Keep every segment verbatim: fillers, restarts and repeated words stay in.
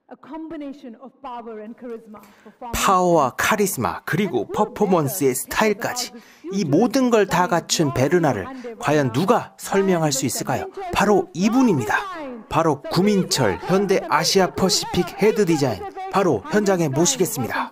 파워와 카리스마 그리고 퍼포먼스의 스타일까지 이 모든 걸 다 갖춘 베르나를 과연 누가 설명할 수 있을까요? 바로 이분입니다. 바로 구민철 현대 아시아 퍼시픽 헤드 디자인, 바로 현장에 모시겠습니다.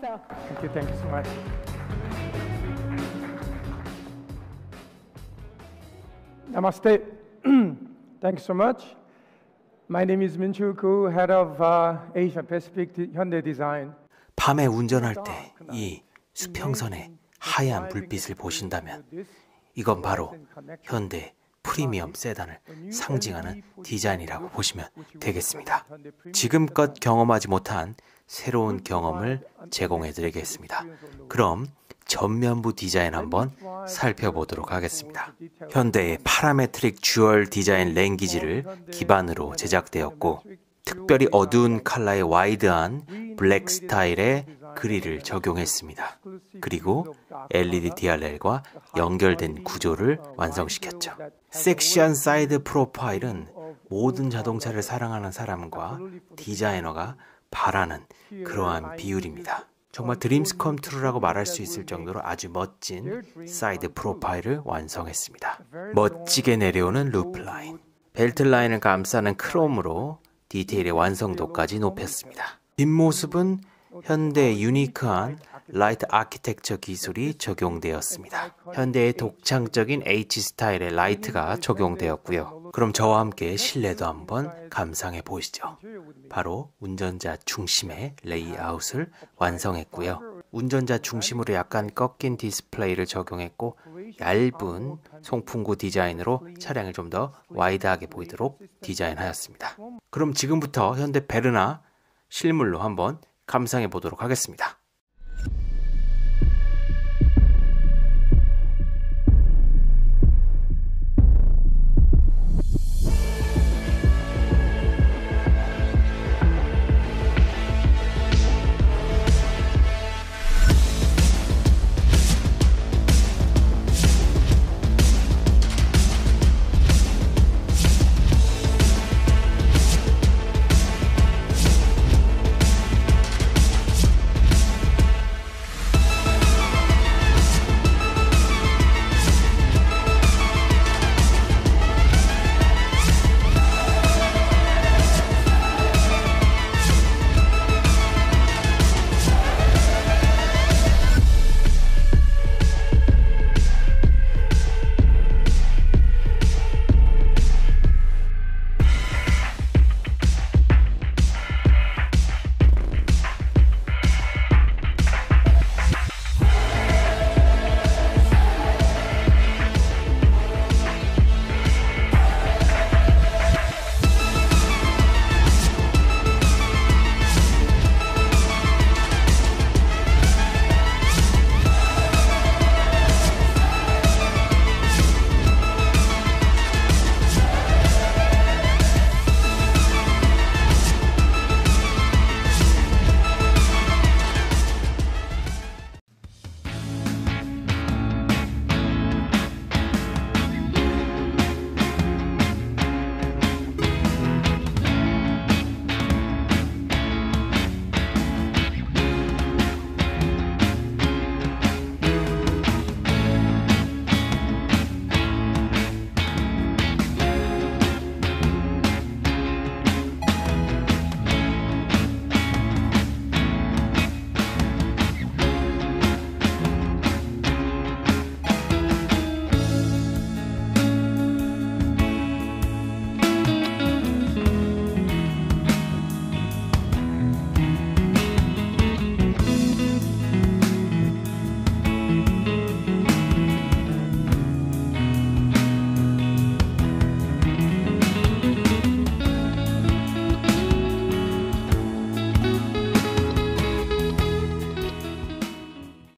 Namaste. Thanks so much. My name is Minchul Koo, head of uh, Asia Pacific Hyundai Design. 밤에 운전할 때 이 수평선의 하얀 불빛을 보신다면 이건 바로 현대 프리미엄 세단을 상징하는 디자인이라고 보시면 되겠습니다. 지금껏 경험하지 못한 새로운 경험을 제공해 드리겠습니다. 그럼 전면부 디자인 한번 살펴보도록 하겠습니다. 현대의 파라메트릭 듀얼 디자인 랭귀지를 기반으로 제작되었고, 특별히 어두운 컬러의 와이드한 블랙 스타일의 그릴을 적용했습니다. 그리고 엘이디 디알엘과 연결된 구조를 완성시켰죠. 섹시한 사이드 프로파일은 모든 자동차를 사랑하는 사람과 디자이너가 바라는 그러한 비율입니다. 정말 드림스 컴 트루라고 말할 수 있을 정도로 아주 멋진 사이드 프로파일을 완성했습니다. 멋지게 내려오는 루프 라인, 벨트 라인을 감싸는 크롬으로 디테일의 완성도까지 높였습니다. 뒷모습은 현대의 유니크한 라이트 아키텍처 기술이 적용되었습니다. 현대의 독창적인 H 스타일의 라이트가 적용되었고요. 그럼 저와 함께 실내도 한번 감상해 보시죠. 바로 운전자 중심의 레이아웃을 완성했고요. 운전자 중심으로 약간 꺾인 디스플레이를 적용했고, 얇은 송풍구 디자인으로 차량을 좀 더 와이드하게 보이도록 디자인하였습니다. 그럼 지금부터 현대 베르나 실물로 한번 감상해 보도록 하겠습니다.